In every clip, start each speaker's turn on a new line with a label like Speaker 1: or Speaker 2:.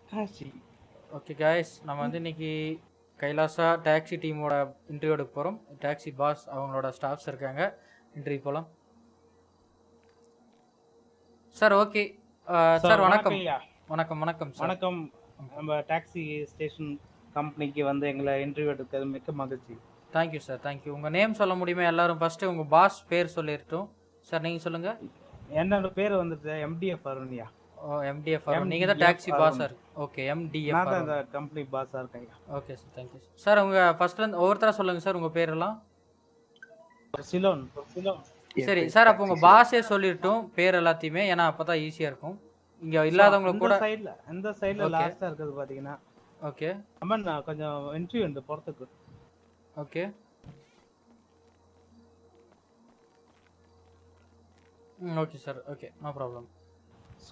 Speaker 1: Kashi.
Speaker 2: Okay guys, நம்ம வந்து இன்னைக்கு கைலாசா டாக்ஸி டீமோட இன்டர்வியூ எடுக்க போகிறோம். டாக்ஸி பாஸ் அவங்களோட ஸ்டாஃப்ஸ் இருக்காங்க, இன்டர்வியூ போகலாம். சார் ஓகே சார் வணக்கம்.
Speaker 1: ஐயா.
Speaker 2: வணக்கம் வணக்கம் சார்.
Speaker 1: வணக்கம். நம்ம டாக்ஸி ஸ்டேஷன் கம்பெனிக்கு வந்து எங்களை இன்டர்வியூ எடுக்கிறது மிக்க மகிழ்ச்சி.
Speaker 2: Thank you sir, thank you. உங்கள் நேம் சொல்ல முடியுமா எல்லாரும்? ஃபஸ்ட்டு உங்கள் பாஸ் பேர் சொல்லிடட்டும். சார் நீங்கள் சொல்லுங்கள்.
Speaker 1: என்னோட பேர் வந்துட்டு எம்டிஎஃப் அருண்யா.
Speaker 2: ஓ, எம்டிஎஃப் அருண். நீங்கள் தான் டாக்ஸி பாஸாக இருக்கு. Okay, MTF.
Speaker 1: நான் தான் இந்த கம்பெனி பாஸாக இருக்கேன்.
Speaker 2: Okay sir, thank you sir. உங்கள் ஃபர்ஸ்ட்லேருந்து ஒவ்வொருத்தராக சொல்லுங்கள் சார் உங்கள் பேரெல்லாம்.
Speaker 1: சிலோன்.
Speaker 2: சரி சார், அப்போ உங்கள் பாஸே சொல்லிட்டோம் பேர் எல்லாத்தையுமே, ஏன்னா அப்போ தான் ஈஸியாக இருக்கும். இங்கே இல்லாதவங்களுக்கு கூட
Speaker 1: இந்த சைடில் லாஸ்ட்டாக இருக்கிறது பார்த்தீங்கன்னா.
Speaker 2: ஓகே
Speaker 1: அம்மன், நான் கொஞ்சம் இன்டர்வியூ உண்டு போகிறதுக்கு.
Speaker 2: Okay okay sir, okay, no problem.
Speaker 1: So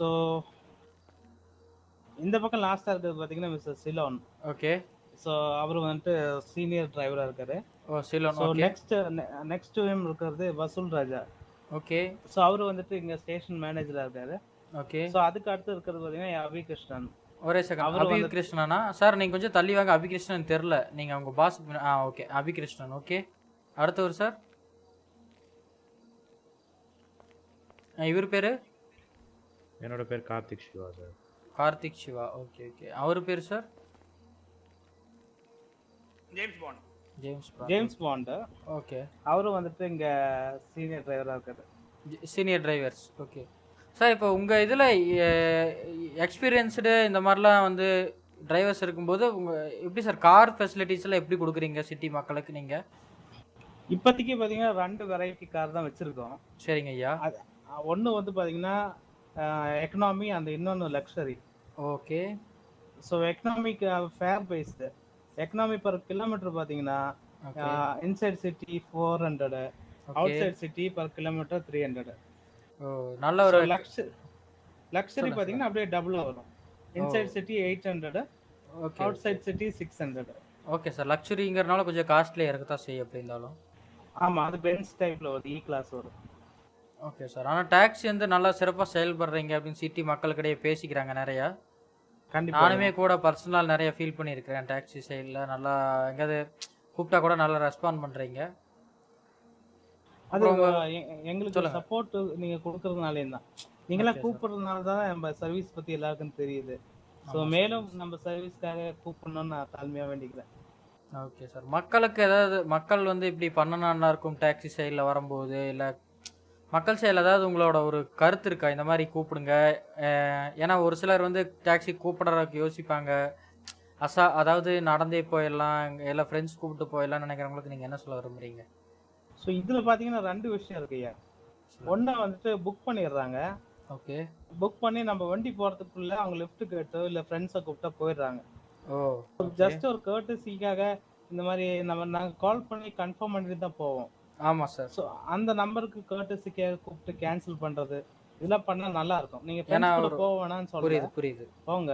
Speaker 1: இந்த பக்கம் லாஸ்ட்டாக இருக்கிறது பார்த்தீங்கன்னா மிஸ்டர் சிலோன்.
Speaker 2: ஓகே.
Speaker 1: ஸோ அவர் வந்துட்டு சீனியர் டிரைவராக இருக்காரு.
Speaker 2: ஓ, Ceylon.
Speaker 1: So next to him இருக்கிறது வசூல் ராஜா.
Speaker 2: ஓகே.
Speaker 1: ஸோ அவர் வந்துட்டு இங்கே ஸ்டேஷன் மேனேஜராக இருக்காரு.
Speaker 2: ஓகே.
Speaker 1: ஸோ அதுக்கு அடுத்து இருக்கிறது பார்த்தீங்கன்னா அபி கிருஷ்ணன்.
Speaker 2: ஒரே செகண்ட். அபி கிருஷ்ணனா சார்? நீங்கள் கொஞ்சம் தள்ளி வாங்க. அபி கிருஷ்ணன் தெரில, நீங்கள் அவங்க boss. Okay, Abi Krishnan. Okay, அடுத்தவர் சார். இவர் பேர்?
Speaker 3: என்னோட பேர் Karthik Siva sir.
Speaker 2: Karthik Siva. Okay okay. அவர் பேர் சார்?
Speaker 1: James bond.
Speaker 2: ஓகே.
Speaker 1: அவரும் வந்துட்டு இங்கே சீனியர் டிரைவராக இருக்காரு.
Speaker 2: Senior drivers. Okay sir. இப்போ உங்கள் இதில் எக்ஸ்பீரியன்ஸ்டு இந்த மாதிரிலாம் வந்து டிரைவர்ஸ் இருக்கும்போது உங்கள் எப்படி சார் கார் ஃபெசிலிட்டிஸ்லாம் எப்படி கொடுக்குறீங்க சிட்டி மக்களுக்கு நீங்கள்?
Speaker 1: இப்போதைக்கு பார்த்தீங்கன்னா 2 வெரைட்டி கார் தான் வச்சுருக்கோம்.
Speaker 2: சரிங்க ஐயா.
Speaker 1: ஒன்று வந்து பார்த்தீங்கன்னா எக்கனாமி, அந்த இன்னொன்று லக்ஸரி.
Speaker 2: ஓகே.
Speaker 1: ஸோ எக்கனாமிக்கு fare based. Economy per kilometre பார்த்தீங்கன்னா inside city 400, outside city per kilometre 300.
Speaker 2: ஓ, நல்ல ஒரு
Speaker 1: லக்ஸரி பார்த்தீங்கன்னா அப்படியே டபுளாக வரும். Inside city 800,
Speaker 2: okay,
Speaker 1: outside city 600.
Speaker 2: Okay sir. லக்ஸரிங்கிறனால கொஞ்சம் காஸ்ட்லியாக இருக்க தான் செய்யும் எப்படி இருந்தாலும்.
Speaker 1: ஆமாம், அது பென்ஸ் டைப்பில் வரும், இ கிளாஸ் வரும்.
Speaker 2: Okay sir. ஆனால் டாக்ஸி வந்து நல்லா சிறப்பாக செயல்படுறீங்க அப்படின்னு சிட்டி மக்களுக்கிடையே பேசிக்கிறாங்க நிறையா.
Speaker 1: கண்டிப்பாக
Speaker 2: நானுமே கூட பர்சனலாக நிறைய ஃபீல் பண்ணியிருக்கிறேன். டாக்ஸி சைடில் நல்லா எங்கேயாவது கூப்பிட்டா கூட நல்லா ரெஸ்பாண்ட் பண்ணுறீங்க.
Speaker 1: அது எங்களுக்கு சப்போர்ட் நீங்கள் கொடுக்கறதுனாலே தான். நீங்களாம் கூப்பிடுறதுனால தான் நம்ம சர்வீஸ் பற்றி எல்லாருக்கும் தெரியுது. ஸோ மேலும் நம்ம சர்வீஸ்க்காக கூப்பிடணும்னு நான் தாழ்மையாக வேண்டிக்கிறேன்.
Speaker 2: Okay sir. மக்களுக்கு ஏதாவது மக்கள் வந்து இப்படி பண்ணணும்னா இருக்கும் டாக்ஸி சைடில் வரும்போது, இல்லை மக்கள் சைடில் ஏதாவது உங்களோட ஒரு கருத்து இருக்கா இந்த மாதிரி கூப்பிடுங்க? ஏன்னா ஒரு சிலர் வந்து டாக்ஸி கூப்பிடுறதுக்கு யோசிப்பாங்க. அதாவது நடந்தே போயிடலாம், எல்லாம் ஃப்ரெண்ட்ஸ் கூப்பிட்டு போயிடலாம்னு நினைக்கிறவங்களுக்கு நீங்கள் என்ன சொல்ல விரும்புறீங்க?
Speaker 1: ஸோ இதில் பார்த்தீங்கன்னா 2 விஷயம் இருக்கு ஐயா. ஒன்று வந்துட்டு புக் பண்ணிடுறாங்க.
Speaker 2: ஓகே.
Speaker 1: புக் பண்ணி நம்ம வண்டி போகிறதுக்குள்ள அவங்க லிஃப்ட் கேட்டோ இல்லை ஃப்ரெண்ட்ஸை கூப்பிட்டா போயிடுறாங்க.
Speaker 2: ஓ,
Speaker 1: ஜஸ்ட் ஒரு கர்ட்டசிக்காக இந்த மாதிரி நாங்கள் கால் பண்ணி கன்ஃபார்ம் பண்ணிட்டு தான் போவோம்.
Speaker 2: ஆமாம் சார்.
Speaker 1: ஸோ அந்த நம்பருக்கு கர்ட்டசிக்காக கூப்பிட்டு கேன்சல் பண்ணுறது இதெல்லாம் பண்ணால் நல்லா இருக்கும். நீங்கள் ஃப்ரெண்ட்ஸ் போக வேணாம்னு சொல்லுங்க.
Speaker 2: புரியுது
Speaker 1: போங்க.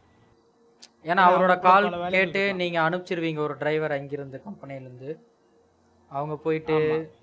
Speaker 2: ஏன்னா அவரோட கால் கேட்டு நீங்கள் அனுப்பிச்சிருவீங்க ஒரு டிரைவர் அங்கிருந்து கம்பெனிலேருந்து, அவங்க போயிட்டு.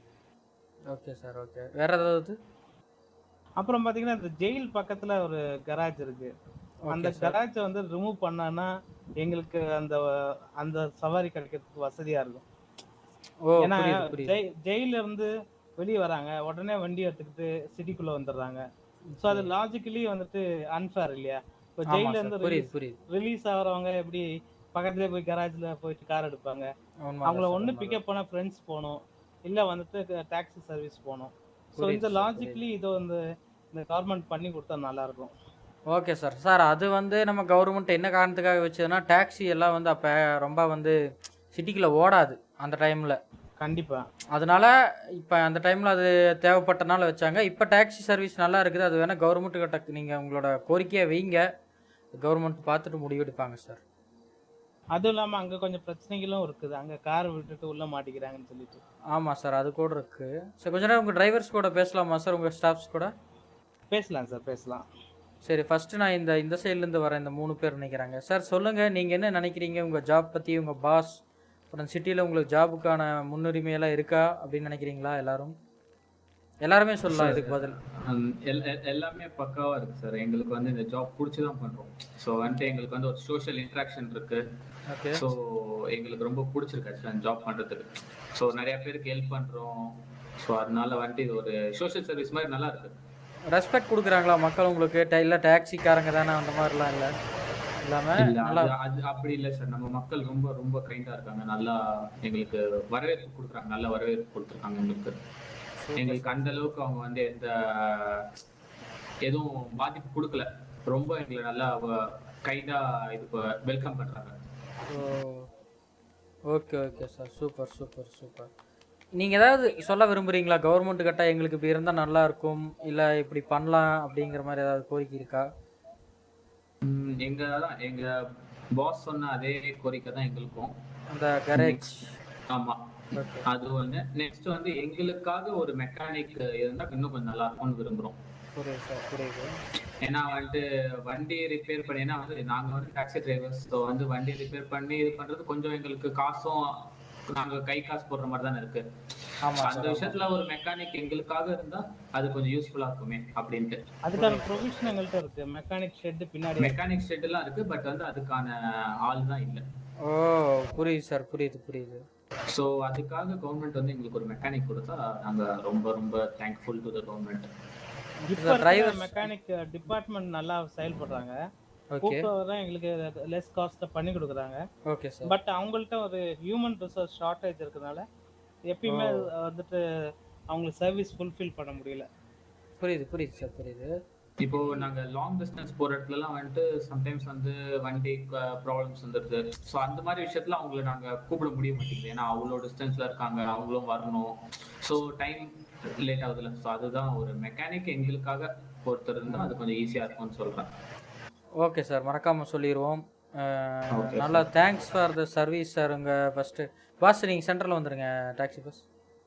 Speaker 2: Okay sir, okay. வேற ஏதாவது?
Speaker 1: அப்புறம் பார்த்தீங்கன்னா இந்த ஜெயில் பக்கத்தில் ஒரு கராஜ் இருக்கு. அந்த கராஜை வந்து ரிமூவ் பண்ணான்னா எங்களுக்கு அந்த அந்த சவாரி கிடைக்கிறதுக்கு வசதியாக இருக்கும். ஏன்னா ஜெயில இருந்து வெளியே வராங்க, உடனே வண்டி எடுத்துக்கிட்டு சிட்டிக்குள்ளே வந்துடுறாங்க. ஸோ அது லாஜிக்கலி வந்துட்டு அன்ஃபேர் இல்லையா? இப்போ ஜெயில இருந்து ரிலீஸ் ஆகிறவங்க எப்படி பக்கத்துலேயே போய் கராஜில் போயிட்டு கார் எடுப்பாங்க? அவங்கள ஒன்று பிக்கப் பண்ண ஃப்ரெண்ட்ஸ் போகணும், இல்லை வந்துட்டு டாக்ஸி சர்வீஸ் போகணும். ஸோ இந்த லாஜிக்கலி இதை வந்து இந்த கவர்மெண்ட் பண்ணி கொடுத்தா நல்லாயிருக்கும்.
Speaker 2: Okay sir. சார் அது வந்து நம்ம கவர்மெண்ட் என்ன காரணத்துக்காக வச்சதுன்னா டாக்ஸி எல்லாம் வந்து அப்போ ரொம்ப வந்து சிட்டிக்குள்ளே ஓடாது அந்த டைமில்.
Speaker 1: கண்டிப்பாக.
Speaker 2: அதனால இப்போ அந்த டைமில் அது தேவைப்பட்டனால வச்சாங்க. இப்போ டாக்ஸி சர்வீஸ் நல்லா இருக்குது. அது வேணால் கவர்மெண்ட்டுக்கிட்ட நீங்கள் உங்களோட கோரிக்கையை வைங்க, கவர்மெண்ட் பார்த்துட்டு முடிவெடுப்பாங்க சார்.
Speaker 1: அதுவும் இல்லாமல் அங்கே கொஞ்சம் பிரச்சனைகளும் இருக்குது. அங்கே கார் விட்டுட்டு உள்ளே மாட்டிக்கிறாங்கன்னு சொல்லிட்டு.
Speaker 2: ஆமாம் சார், அது கூட இருக்குது. சார் கொஞ்ச நேரம் உங்கள் டிரைவர்ஸ் கூட பேசலாமா சார்? உங்கள் ஸ்டாஃப்ஸ் கூட
Speaker 1: பேசலாம் சார், பேசலாம்.
Speaker 2: சரி, ஃபஸ்ட்டு நான் இந்த சைட்லேருந்து வரேன். இந்த 3 பேர் நினைக்கிறாங்க. சார் சொல்லுங்கள், நீங்கள் என்ன நினைக்கிறீங்க உங்கள் ஜாப் பற்றி? உங்கள் பாஸ் அப்புறம் சிட்டியில் உங்களுக்கு ஜாபுக்கான முன்னுரிமையெல்லாம் இருக்கா அப்படின்னு நினைக்கிறீங்களா எல்லாரும்? எல்லாருமே சொல்லலாம்
Speaker 4: சார்
Speaker 2: இதுக்கு பதில்.
Speaker 4: எல்லாமே பக்காவா இருக்கு சார். எங்களுக்கு வந்து இந்த ஜாப் பிடிச்சி தான் பண்றோம். ஸோ வந்துட்டு எங்களுக்கு வந்து ஒரு சோஷியல் இன்ட்ராக்ஷன் இருக்கு.
Speaker 2: ஓகே.
Speaker 4: ஸோ எங்களுக்கு ரொம்ப பிடிச்சிருக்கு ஆக்சுவலாக ஜாப் பண்றதுக்கு. ஸோ நிறைய பேருக்கு ஹெல்ப் பண்றோம். ஸோ அதனால வந்துட்டு இது ஒரு சோஷியல் சர்வீஸ் மாதிரி நல்லா இருக்கு.
Speaker 2: ரெஸ்பெக்ட் கொடுக்குறாங்களா மக்கள் உங்களுக்கு? இல்லை டாக்ஸிக்காரங்க தானே அந்த மாதிரிலாம் இல்லை இல்லாமல்
Speaker 4: இல்ல
Speaker 2: நல்லா
Speaker 4: அது அப்படி இல்லை சார். நம்ம மக்கள் ரொம்ப ரொம்ப கைண்டா இருக்காங்க. நல்லா எங்களுக்கு வரவேற்பு கொடுக்குறாங்க. நல்ல வரவேற்பு கொடுத்துருக்காங்க எங்களுக்கு. எங்களுக்கு அந்த அளவுக்கு அவங்க வந்து எதுவும் பாதிப்பு கொடுக்கல. ரொம்ப எங்களை நல்லா கைண்டா இது வெல்கம் பண்றாங்க.
Speaker 2: Okay okay sir, super super super. நீங்கள் ஏதாவது சொல்ல விரும்புகிறீங்களா? கவர்மெண்ட் கிட்ட எங்களுக்கு இப்படி இருந்தால் நல்லா இருக்கும், இல்லை இப்படி பண்ணலாம் அப்படிங்கிற மாதிரி ஏதாவது கோரிக்கை இருக்கா?
Speaker 4: எங்க பாஸ் சொன்ன அதே கோரிக்கை தான் எங்களுக்கும்.
Speaker 2: அந்த கரேஜ்.
Speaker 4: ஆமா, அது ஒண்ணு. நெக்ஸ்ட் வந்து எங்களுக்காக ஒரு மெக்கானிக் இருந்தா இன்னும் கொஞ்சம் நல்லா இருக்கும்னு விரும்புறோம்.
Speaker 2: புரியுது சார், புரியுது.
Speaker 4: ஏன்னா வந்துட்டு வண்டி ரிப்பேர் பண்ணினா வந்து நாங்க வந்து டாக்ஸி டிரைவர்ஸ். ஸோ வந்து வண்டி ரிப்பேர் பண்ணி இது பண்றது கொஞ்சம் எங்களுக்கு காசும் நாங்க கை காசு போடுற மாதிரி தானே இருக்கு. அந்த விஷயத்துல ஒரு மெக்கானிக் எங்களுக்காக இருந்தா அது கொஞ்சம் யூஸ்ஃபுல்லா இருக்குமே அப்படின்ட்டு.
Speaker 1: அதுக்கான ப்ரொவிஷன் எங்கள்கிட்ட இருக்கு. மெக்கானிக் ஷெட் பின்னாடி
Speaker 4: மெக்கானிக் ஷெட் எல்லாம் இருக்கு. பட் வந்து அதுக்கான ஆள் தான் இல்லை.
Speaker 2: ஓ புரியுது சார், புரியுது புரியுது.
Speaker 4: ஸோ அதுக்காக கவர்மெண்ட் வந்து எங்களுக்கு ஒரு மெக்கானிக் கொடுத்தா நாங்க ரொம்ப ரொம்ப தேங்க்ஃபுல் டு தி கவர்மெண்ட்.
Speaker 1: இப்போ டிரைவர் மெக்கானிக் டிபார்ட்மெண்ட் நல்லா செயல்படுறாங்க. கூப்பிடுறதான் எங்களுக்கு லெஸ் காஸ்ட்ல பண்ணி கொடுக்குறாங்க.
Speaker 2: Okay sir.
Speaker 1: பட் அவங்கள்ட்ட ஒரு ஹியூமன் ரிசோர்ஸ் ஷார்ட்டேஜ் இருக்கிறதுனால எப்பயுமே வந்துட்டு அவங்களுக்கு சர்வீஸ் ஃபுல்ஃபில் பண்ண முடியல.
Speaker 2: புரியுது புரியுது சார், புரியுது.
Speaker 4: இப்போ நாங்க லாங் டிஸ்டன்ஸ் போற இடத்துலலாம் வந்துட்டு சம்டைம்ஸ் வந்து வண்டி ப்ராப்ளம்ஸ் வந்துடுது. ஸோ அந்த மாதிரி விஷயத்துல அவங்களை நாங்க கூப்பிட முடிய மாட்டேங்குது. ஏன்னா அவ்வளோ டிஸ்டன்ஸ்ல இருக்காங்க, அவங்களும் வரணும். ஸோ டைம் லேட் ஆகுதுல்ல. ஸோ அதுதான் ஒரு மெக்கானிக் எங்களுக்காக ஒருத்தர் இருந்தால் அது கொஞ்சம் ஈஸியாக இருக்கும்னு சொல்கிறேன்.
Speaker 2: ஓகே சார், மறக்காமல் சொல்லிடுவோம். நல்லா thanks for the service sir. உங்கள் ஃபஸ்ட்டு பாஸ் நீங்கள் சென்டரில் வந்துடுங்க டாக்ஸி பஸ்.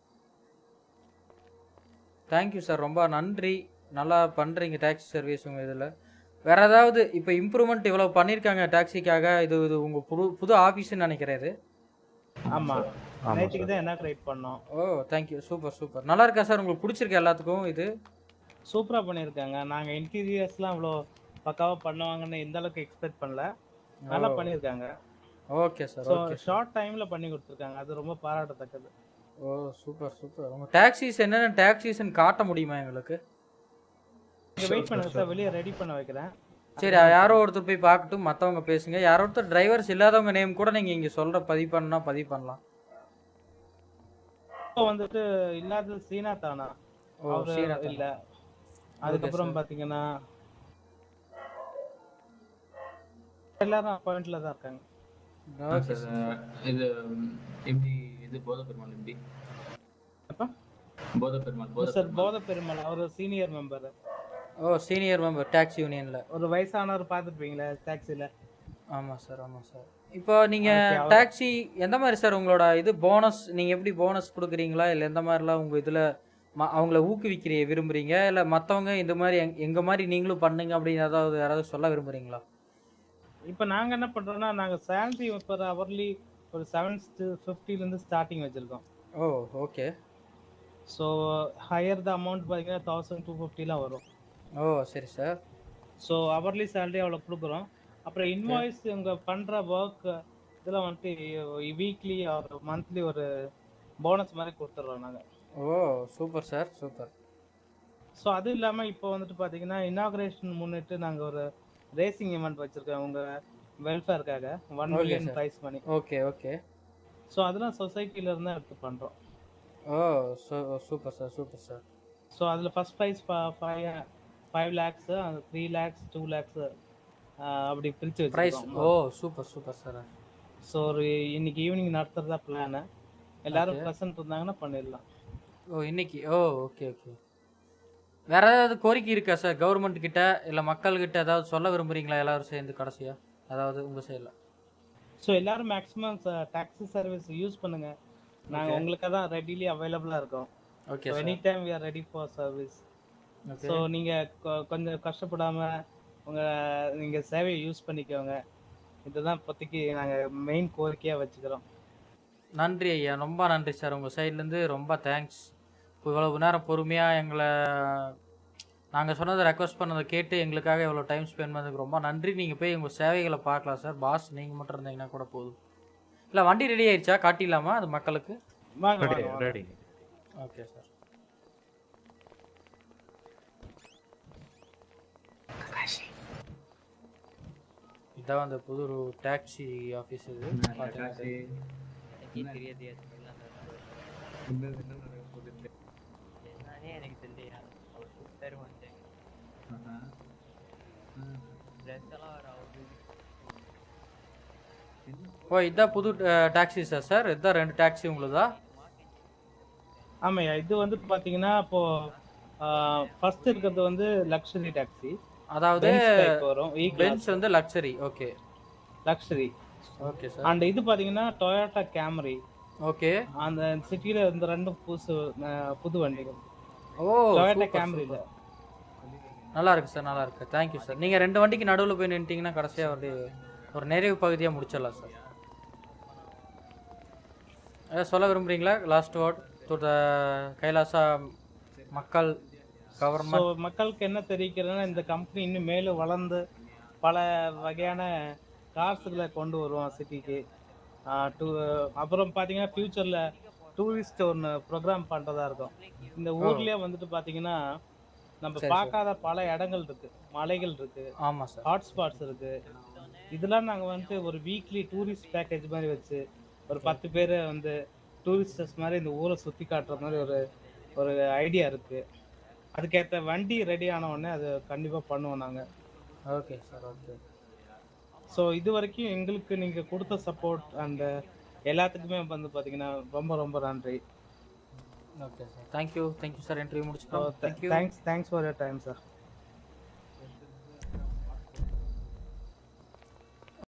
Speaker 2: தேங்க்யூ சார், ரொம்ப நன்றி. நல்லா பண்ணுறீங்க டாக்ஸி சர்வீஸ் உங்கள் இதில். வேறு ஏதாவது இப்போ இம்ப்ரூவ்மெண்ட் இவ்வளோ பண்ணியிருக்காங்க டாக்ஸிக்காக? இது உங்கள் புது ஆஃபீஸ்ன்னு நினைக்கிறேன் இது.
Speaker 1: ஆமாம், நேற்றுக்கு தான் என்ன கிரியேட் பண்ணோம்.
Speaker 2: ஓ தேங்க்யூ, சூப்பர் சூப்பர். நல்லா இருக்கா சார்? உங்களுக்கு பிடிச்சிருக்கா எல்லாத்துக்கும்? இது
Speaker 1: சூப்பராக பண்ணியிருக்காங்க. நாங்கள் இன்டீரியர்ஸ்லாம் இவ்வளோ பக்காவாக பண்ணுவாங்கன்னு எந்த அளவுக்கு எக்ஸ்பெக்ட் பண்ணல. நல்லா பண்ணியிருக்காங்க.
Speaker 2: Okay sir.
Speaker 1: ஸோ ஷார்ட் டைமில் பண்ணி கொடுத்துருக்காங்க. அது ரொம்ப பாராட்டத்தக்கது.
Speaker 2: ஓ சூப்பர் சூப்பர். உங்கள் டாக்ஸிஸ் என்னென்ன டாக்ஸிஸ்ன்னு காட்ட முடியுமா எங்களுக்கு?
Speaker 1: வெயிட் பண்ணுங்க சார், வெளியே ரெடி பண்ண வைக்கிறேன்.
Speaker 2: சரி, யாரோ ஒருத்தர் போய் பார்க்கட்டும், மற்றவங்க பேசுங்க. யாரோ ஒருத்தர் டிரைவர்ஸ் இல்லாதவங்க நேம் கூட நீங்கள் இங்கே சொல்கிற பதிவு பண்ணலாம்.
Speaker 1: இப்போ வந்துட்டு இல்லாத சீனா தானா? இல்லை. அதுக்கப்புறம் பார்த்தீங்கன்னா எல்லாரும் அப்பாயிண்ட்ல தான் இருக்காங்க.
Speaker 4: இது எப்படி இது போத பெருமாள் எப்படி
Speaker 1: போத பெருமாள் அவர் சீனியர் மெம்பர்.
Speaker 2: ஓ சீனியர் மெம்பர் டாக்ஸி யூனியன்ல
Speaker 1: ஒரு வயசானவர் பார்த்துருப்பீங்களா டாக்ஸில?
Speaker 2: ஆமாம் சார், ஆமாம் சார். இப்போ நீங்கள் டாக்ஸி எந்த மாதிரி சார் உங்களோட இது போனஸ்? நீங்கள் எப்படி போனஸ் கொடுக்குறீங்களா, இல்லை எந்த மாதிரிலாம் உங்கள் இதில் அவங்கள விரும்புகிறீங்க, இல்லை மற்றவங்க இந்த மாதிரி எங்கள் மாதிரி நீங்களும் பண்ணுங்க அப்படின்னு யாராவது சொல்ல விரும்புகிறீங்களா?
Speaker 1: இப்போ நாங்கள் என்ன பண்ணுறோன்னா, நாங்கள் சேலரி பர் ஹவர்லி ஒரு 750 ஸ்டார்டிங் வச்சுருக்கோம்.
Speaker 2: ஓ okay.
Speaker 1: So higher the amount பார்த்தீங்கன்னா 1250 வரும்.
Speaker 2: ஓ சரி சார்.
Speaker 1: ஸோ ஹவர்லி சேலரி அவ்வளோ கொடுக்குறோம். அப்புறம் இன்வாய்ஸ் இவங்க பண்ணுற ஒர்க் இதெல்லாம் வந்துட்டு வீக்லி ஒரு மந்த்லி ஒரு போனஸ் மாதிரி கொடுத்துட்றோம் நாங்கள்.
Speaker 2: ஓ சூப்பர் சார், சூப்பர்.
Speaker 1: ஸோ அது இல்லாமல் இப்போ வந்துட்டு பார்த்தீங்கன்னா இனாகுரேஷன் முன்னிட்டு நாங்கள் ஒரு ரேசிங் ஈவெண்ட் வச்சுருக்கோம் உங்கள் வெல்ஃபேருக்காக. 1 million prize money.
Speaker 2: Okay okay.
Speaker 1: So அதெல்லாம் சொசைட்டியிலேருந்து தான் எடுத்து பண்ணுறோம்.
Speaker 2: ஓ super sir, super sir.
Speaker 1: So அதில் first prize 5 lakhs, 3 lakhs, 2 lakhs அப்படி பிரித்து வச்சுருக்கோம்.
Speaker 2: ஓ சூப்பர் சூப்பர் சார்.
Speaker 1: ஸோ ஒரு இன்னைக்கு ஈவினிங் நடத்துறதா பிளானு. எல்லாரும் ப்ரெசன்ட் இருந்தாங்கன்னா பண்ணிடலாம்.
Speaker 2: ஓ இன்னைக்கு. ஓ ஓகே ஓகே. வேற ஏதாவது கோரிக்கை இருக்கா சார் கவர்மெண்ட் கிட்ட, இல்லை மக்கள்கிட்ட ஏதாவது சொல்ல விரும்புறீங்களா எல்லாரும் சேர்ந்து கடைசியா? அதாவது உங்கள் சைடில்.
Speaker 1: ஸோ எல்லாரும் மேக்ஸிமம் டாக்ஸி சர்வீஸ் யூஸ் பண்ணுங்க. நாங்கள் உங்களுக்கு தான் ரெடிலி அவைலபிளாக இருக்கோம்.
Speaker 2: Okay.
Speaker 1: Any time we are ready for service. So நீங்கள் கொஞ்சம் கஷ்டப்படாமல் நீங்கள் சேவையை யூஸ் பண்ணிக்கோங்க. இதுதான் இப்போதைக்கு நாங்கள் மெயின் கோரிக்கையாக வச்சுக்கிறோம்.
Speaker 2: நன்றி ஐயா, ரொம்ப நன்றி சார். உங்கள் சைட்லேருந்து ரொம்ப தேங்க்ஸ். இவ்வளவு நேரம் பொறுமையாக எங்களை நாங்கள் சொன்னதை ரெக்வஸ்ட் பண்ணதை கேட்டு எங்களுக்காக இவ்வளோ டைம் ஸ்பெண்ட் பண்ணதுக்கு ரொம்ப நன்றி. நீங்கள் போய் உங்கள் சேவைகளை பார்க்கலாம் சார். பாஸ் நீங்கள் மட்டும் இருந்தீங்கன்னா கூட போதும். இல்லை வண்டி ரெடி ஆயிடுச்சா? காட்டிடலாமா அது மக்களுக்கு?
Speaker 1: வாங்க வாங்க வாங்க.
Speaker 3: ரெடி.
Speaker 2: Okay sir. இதான் அந்த புது டாக்ஸி ஆஃபீஸ். இது
Speaker 5: எனக்கு தெரியல.
Speaker 2: ஓ இதான் புது டாக்ஸி சார். இதான் 2 டாக்ஸி உங்களுதா?
Speaker 1: ஆமாய்யா, இது வந்து பாத்தீங்கன்னா இப்போ ஃபர்ஸ்ட் இருக்கிறது வந்து லக்ஸரி டாக்ஸி.
Speaker 2: அதாவது
Speaker 1: வரும்
Speaker 2: பென்ஸ் வந்து luxury. Okay
Speaker 1: luxury.
Speaker 2: Okay sir.
Speaker 1: And இது பாத்தீங்கன்னா டொயோட்டா கேமரி.
Speaker 2: ஓகே.
Speaker 1: அந்த சிட்டில இந்த ரெண்டும் புது வண்டிகள்.
Speaker 2: ஓ
Speaker 1: டொயோட்டா கேமரில
Speaker 2: நல்லா இருக்கு சார், நல்லா இருக்கு. Thank you sir. நீங்க 2 வண்டிக்கு நடுவில் போய் நின்றுட்டீங்கன்னா கடைசியாக ஒரு நிறைவு பகுதியாக முடிச்சிடலாம் சார். ஏதாவது சொல்ல விரும்புறீங்களா? Last word to the Kailasa மக்கள் கவர்மெண்ட்.
Speaker 1: மக்களுக்கு என்ன தெரிவிக்கிறதுன்னா, இந்த கம்பெனி இன்னும் மேலும் வளர்ந்து பல வகையான கார்ஸுகளை கொண்டு வருவோம் சிட்டிக்கு. அப்புறம் பார்த்தீங்கன்னா ஃபியூச்சரில் டூரிஸ்ட் ஒன்று ப்ரோக்ராம் பண்ணுறதா இருக்கும். இந்த ஊர்லேயே வந்துட்டு பார்த்தீங்கன்னா நம்ம பார்க்காத பல இடங்கள் இருக்கு, மலைகள் இருக்கு,
Speaker 2: ஆமாம் சார்,
Speaker 1: ஹாட்ஸ்பாட்ஸ் இருக்கு. இதெல்லாம் நாங்கள் வந்துட்டு ஒரு வீக்லி டூரிஸ்ட் பேக்கேஜ் மாதிரி வச்சு ஒரு 10 பேரை வந்து டூரிஸ்டர்ஸ் மாதிரி இந்த ஊரை சுற்றி காட்டுற மாதிரி ஒரு ஐடியா இருக்கு. அதுக்கேற்ற வண்டி ரெடி ஆன உடனே அது கண்டிப்பாக பண்ணுவோம் நாங்கள்.
Speaker 2: Okay sir. ஓகே.
Speaker 1: ஸோ இது வரைக்கும் எங்களுக்கு நீங்கள் கொடுத்த சப்போர்ட் அண்ட் எல்லாத்துக்குமே வந்து பார்த்தீங்கன்னா ரொம்ப ரொம்ப நன்றி.
Speaker 2: Okay sir. Thank you sir. Interview முடிச்சுக்கோ.
Speaker 1: Thanks for your time sir.